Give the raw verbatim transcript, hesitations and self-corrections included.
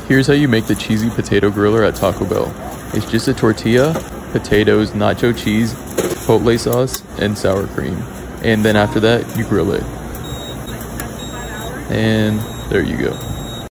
Here's how you make the cheesy potato griller at Taco Bell. It's just a tortilla, potatoes, nacho cheese, chipotle sauce, and sour cream. And then after that, you grill it. And there you go.